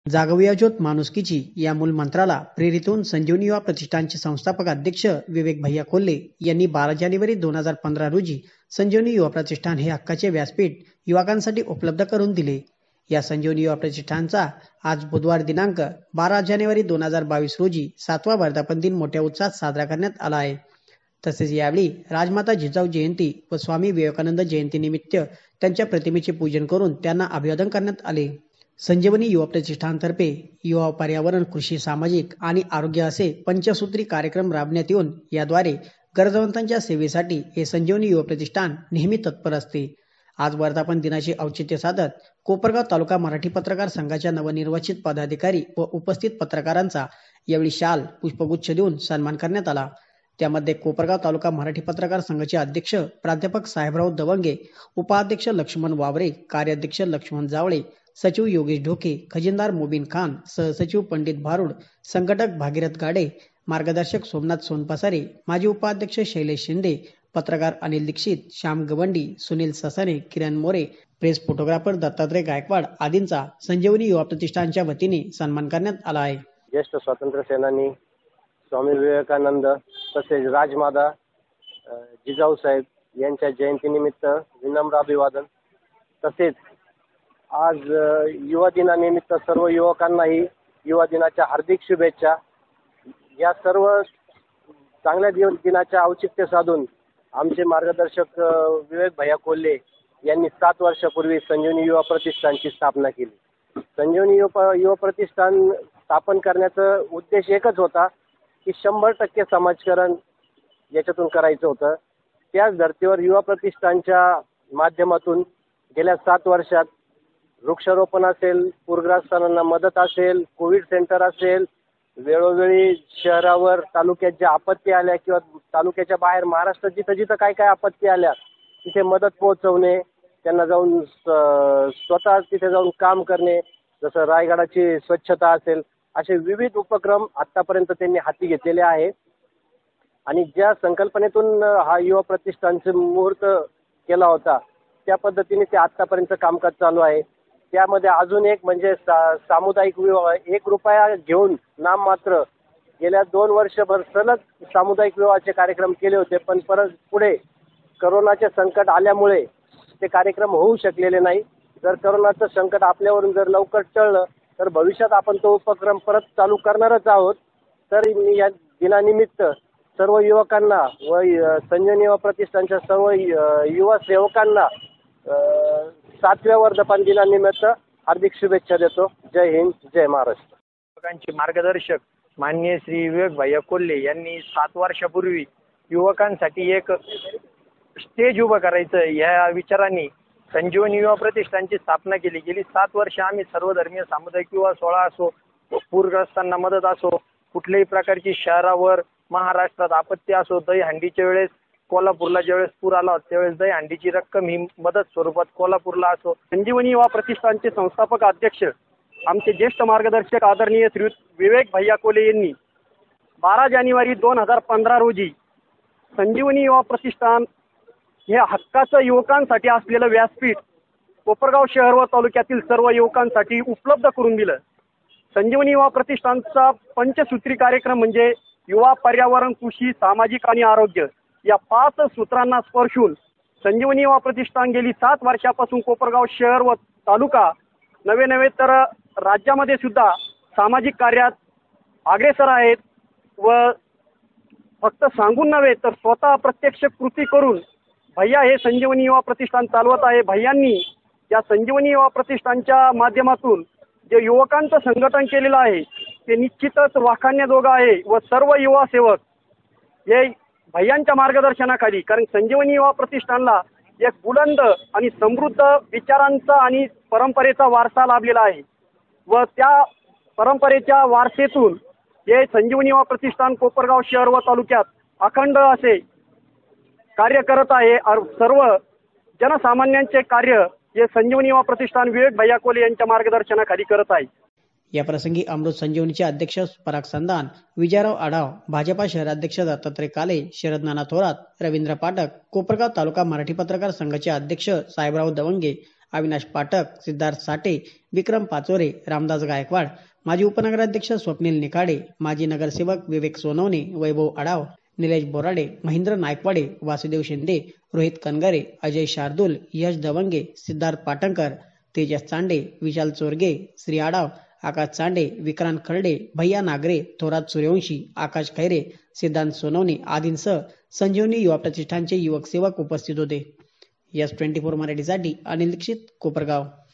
जागवूया ज्योत माणुसकीची या मूलमंत्राला प्रेरित होऊन संजीवनी युवा प्रतिष्ठानचे संस्थापक अध्यक्ष विवेक भैया कोल्हे यांनी 12 जानेवारी 2015 रोजी संजीवनी युवा प्रतिष्ठान हे हक्काचे व्यासपीठ युवकांसाठी उपलब्ध करून दिले। या संजीवनी युवा प्रतिष्ठानचा आज बुधवार दिनांक 12 जानेवारी 2022 रोजी 7वा वर्धापन दिन मोठ्या उत्साहात साजरा करण्यात आला आहे। तसेच यावेळी राजमाता जिजाऊ जयंती व स्वामी विवेकानंद जयंती निमित्त त्यांच्या प्रतिमेचे पूजन करून त्यांना अभिवादन करण्यात आले। संजीवनी युवा प्रतिष्ठानतर्फे युवा, पर्यावरण, कृषी, सामाजिक आणि आरोग्य असे पंचसूत्री कार्यक्रम राबवण्यात येऊन याद्वारे गरजवंतांच्या सेवेसाठी हे संजीवनी युवा प्रतिष्ठान नेहमी तत्पर असते। आज वर्धापन दिनाचे औचित्य साधत कोपरगाव तालुका मराठी पत्रकार संघाच्या नवनिर्वाचित पदाधिकारी व उपस्थित पत्रकारांचा यावेळी शाल, पुष्पगुच्छ देऊन सन्मान करण्यात आला। त्यामध्ये कोपरगाव तालुका मराठी पत्रकार संघाचे अध्यक्ष प्राध्यापक साहेबराव दवंगे, उपाध्यक्ष लक्ष्मण वावरे, कार्याध्यक्ष लक्ष्मण जावळे, सचिव योगेश ढोके, खजिनदार मोबिन खान, सहसचिव पंडित भारुड, संघटक भागीरथ गाडे, मार्गदर्शक सोमनाथ सोनपसारे, माजी उपाध्यक्ष शैलेश शिंदे, पत्रकार अनिल दीक्षित, श्याम गवंडी, सुनील ससाने, किरण मोरे, प्रेस फोटोग्राफर दत्तात्रय गायकवाड आदींचा संजीवनी युवा प्रतिष्ठानच्या वतीने सन्मान करण्यात आला आहे। ज्येष्ठ स्वातंत्र्य सेनानी स्वामी विवेकानंद तसेच राजमाता जिजाऊ साहेब यांच्या जयंतीनिमित्त विनम्र अभिवादन। तसेच आज युवा दिनानिमित्त सर्व युवकांनाही युवा दिनाच्या हार्दिक शुभेच्छा। या सर्व चांगल्या दिनाच्या औचित्य साधून आमचे मार्गदर्शक विवेक भैया कोल्हे यांनी 7 वर्षापूर्वी संजीवनी युवा प्रतिष्ठानची स्थापना केली। संजीवनी युवा प्रतिष्ठान स्थापन करण्याचा उद्देश एकच होता की 100% समाजकारण याच्यातून करायचं होतं। त्याच धर्तीवर युवा प्रतिष्ठानच्या माध्यमातून गेल्या 7 वर्षात वृक्षारोपण असेल, पूरग्रस्तांना मदत असेल, कोविड सेंटर असेल, वेळोवेळी शहरावर तालुक्यात ज्या आपत्ती आल्या किंवा तालुक्याच्या बाहेर महाराष्ट्रात जिथं जिथं काय आपत्ती आल्या तिथे मदत पोहोचवणे, त्यांना जाऊन स्वतः तिथे जाऊन काम करणे, जसं रायगडाची स्वच्छता असेल, असे विविध उपक्रम आतापर्यंत त्यांनी हाती घेतलेले आहे। आणि ज्या संकल्पनेतून हा युवा प्रतिष्ठानचे मुहूर्त केला होता त्या पद्धतीने ते आतापर्यंत कामकाज चालू आहे। त्यामध्ये अजून एक म्हणजे सामुदायिक विवाह, 1 रुपया घेऊन नाममात्र गेल्या 2 वर्षभर सलग सामुदायिक विवाहाचे कार्यक्रम केले होते, पण परत पुढे करोनाचे संकट आल्यामुळे ते कार्यक्रम होऊ शकलेले नाही। जर करोनाचं संकट आपल्यावरून जर लवकर टळलं तर भविष्यात आपण तो उपक्रम परत चालू करणारच आहोत। तर मी या दिनानिमित्त सर्व युवकांना व संजीवनी युवा प्रतिष्ठानच्या सर्व युवा सेवकांना 7व्या वर्धापन दिनानिमित्त हार्दिक शुभेच्छा देतो। जय हिंद, जय महाराष्ट्र। युवकांचे मार्गदर्शक माननीय श्री विवेक भैया कोल्हे यांनी 7 वर्षापूर्वी युवकांसाठी एक स्टेज उभं करायचं या विचाराने संजीवनी युवा प्रतिष्ठानची स्थापना केली। गेली 7 वर्ष आम्ही सर्वधर्मीय सामुदायिक युवा सोहळा असो, पूरग्रस्तांना मदत असो, कुठल्याही प्रकारची शहरावर महाराष्ट्रात आपत्ती असो, दहीहंडीच्या वेळेस कोल्हापूरला ज्यावेळेस पूर आला त्यावेळेस दहीहंडीची रक्कम ही मदत स्वरूपात कोल्हापूरला असो। संजीवनी युवा प्रतिष्ठानचे संस्थापक अध्यक्ष आमचे ज्येष्ठ मार्गदर्शक आदरणीय श्री विवेक भैया कोल्हे यांनी 12 जानेवारी 2015 रोजी संजीवनी युवा प्रतिष्ठान हे हक्काचं युवकांसाठी असलेलं व्यासपीठ कोपरगाव शहर व तालुक्यातील सर्व युवकांसाठी उपलब्ध करून दिलं। संजीवनी युवा प्रतिष्ठानचा पंचसूत्री कार्यक्रम म्हणजे युवा, पर्यावरण, कृषी, सामाजिक आणि आरोग्य या 5 सूत्रांना स्पर्शून संजीवनी युवा प्रतिष्ठान गेली 7 वर्षापासून कोपरगाव शहर व तालुका नवे तर राज्यामध्ये सुद्धा सामाजिक कार्यात अग्रेसर आहेत व फक्त सांगून नव्हे तर स्वतः प्रत्यक्ष कृती करून भैया हे संजीवनी युवा प्रतिष्ठान चालवत आहे। भैयांनी या संजीवनी युवा प्रतिष्ठानच्या माध्यमातून जे युवकांचं संघटन केलेलं आहे ते निश्चितच वाखाणण्याजोगं आहे व सर्व युवा सेवक हे भैयांच्या मार्गदर्शनाखाली, कारण संजीवनी युवा प्रतिष्ठानला एक बुलंद आणि समृद्ध विचारांचा आणि परंपरेचा वारसा लाभलेला आहे व त्या परंपरेच्या वारसेतून हे संजीवनी युवा प्रतिष्ठान कोपरगाव शहर व तालुक्यात अखंड असे कार्य करत आहे। सर्व जनसामान्यांचे कार्य हे संजीवनी युवा प्रतिष्ठान विवेक भैया कोल्हे यांच्या मार्गदर्शनाखाली करत आहे। या प्रसंगी अमृत संजीवनीचे अध्यक्ष पराग संधान, विजयराव आढाव, भाजपा शहराध्यक्ष दत्तात्रय काले, शरद नाना थोरात, रवींद्र पाठक, कोपरगाव तालुका मराठी पत्रकार संघाचे अध्यक्ष साहेबराव दवंगे, अविनाश पाठक, सिद्धार्थ साठे, विक्रम पाचोरे, रामदास गायकवाड, माजी उपनगराध्यक्ष स्वप्नील निखाडे, माजी नगरसेवक विवेक सोनवणे, वैभव आडाव, निलेश बोराडे, महेंद्र नायकवाडे, वासुदेव शिंदे, रोहित कनगरे, अजय शार्दूल, यश दवंगे, सिद्धार्थ पाटणकर, तेजस चांडे, विशाल चोरगे, श्री आडाव, आकाश चांडे, विक्रांत खर्डे, भैया नागरे, थोरात सूर्यवंशी, आकाश खैरे, सिद्धांत सोनवणे आदींसह संजीवनी युवा प्रतिष्ठानचे युवक सेवक उपस्थित होते. S24 मराठीसाठी अनिल दीक्षित, कोपरगाव.